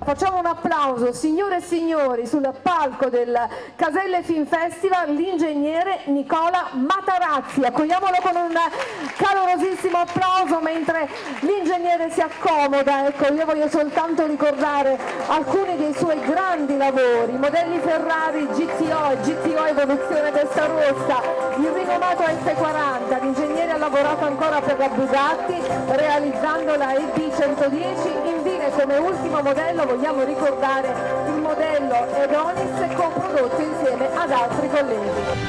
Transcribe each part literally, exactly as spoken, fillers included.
Facciamo un applauso, signore e signori, sul palco del Caselle Film Festival, l'ingegnere Nicola Matarazzi. Accogliamolo con un calorosissimo applauso mentre l'ingegnere si accomoda. Ecco, io voglio soltanto ricordare alcuni dei suoi grandi lavori: i modelli Ferrari G T O e G T O Evoluzione Testarossa, il rinomato F quaranta. L'ingegnere ha lavorato ancora per la Bugatti realizzando la E B centodieci. Infine, come ultimo modello vogliamo ricordare il modello Edonis, coprodotto insieme ad altri colleghi.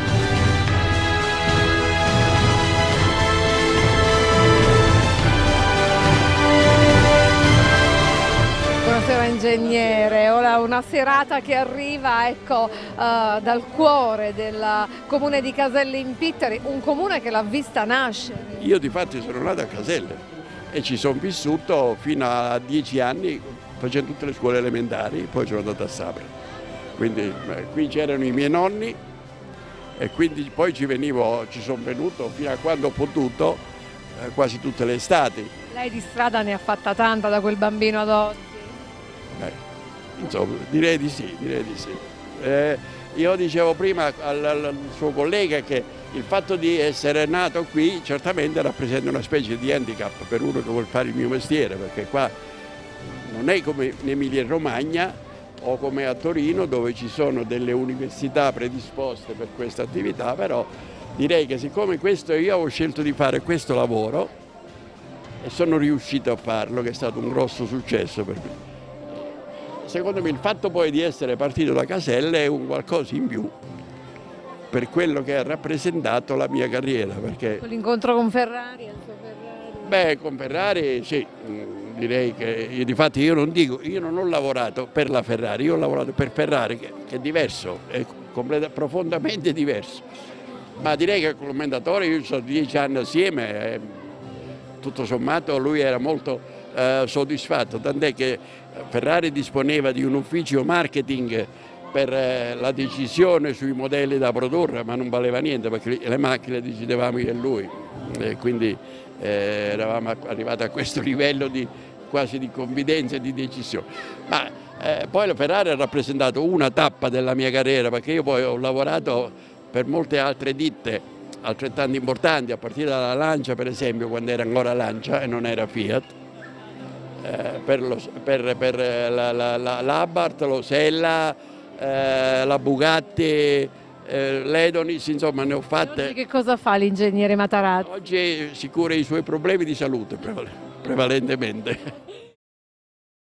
Buonasera ingegnere, ora una serata che arriva, ecco, uh, dal cuore del comune di Caselle in Pitteri, un comune che l'ha vista nascere. Io di fatti sono nato a Caselle e ci sono vissuto fino a dieci anni facendo tutte le scuole elementari, poi sono andato a Sapri. Quindi beh, qui c'erano i miei nonni e quindi poi ci venivo, ci sono venuto fino a quando ho potuto, eh, quasi tutte le estati. Lei di strada ne ha fatta tanta da quel bambino ad oggi? Beh, insomma, direi di sì, direi di sì. Eh, io dicevo prima al, al suo collega che il fatto di essere nato qui certamente rappresenta una specie di handicap per uno che vuole fare il mio mestiere, perché qua non è come in Emilia Romagna o come a Torino dove ci sono delle università predisposte per questa attività, però direi che siccome questo io avevo scelto di fare questo lavoro e sono riuscito a farlo, che è stato un grosso successo per me. Secondo me il fatto poi di essere partito da Caselle è un qualcosa in più per quello che ha rappresentato la mia carriera. Perché l'incontro con Ferrari, il suo Ferrari? Beh, con Ferrari sì, direi che io, difatti io non dico, io non ho lavorato per la Ferrari, io ho lavorato per Ferrari che, che è diverso, è profondamente diverso. Ma direi che come commendatore io sono dieci anni assieme e tutto sommato lui era molto eh, soddisfatto, tant'è che Ferrari disponeva di un ufficio marketing per eh, la decisione sui modelli da produrre, ma non valeva niente perché le macchine decidevamo io e lui, e quindi eh, eravamo arrivati a questo livello di, quasi di confidenza e di decisione. Ma eh, poi la Ferrari ha rappresentato una tappa della mia carriera, perché io poi ho lavorato per molte altre ditte altrettanto importanti, a partire dalla Lancia per esempio, quando era ancora Lancia e non era Fiat. Eh, per, lo, per, per la, la, la, l'Abarth, lo Sella, eh, la Bugatti, eh, l'Edonis, insomma ne ho fatte. Oggi che cosa fa l'ingegnere Matarazzi? Oggi si cura i suoi problemi di salute prevalentemente.